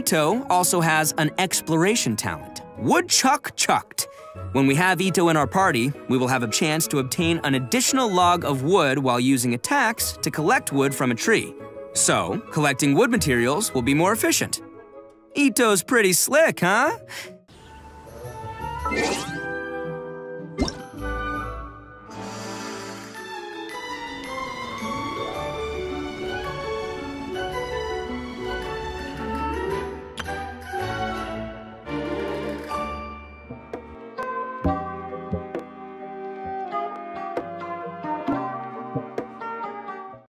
Ito also has an exploration talent, Woodchuck Chucked. When we have Ito in our party, we will have a chance to obtain an additional log of wood while using attacks to collect wood from a tree. So, collecting wood materials will be more efficient. Ito's pretty slick, huh?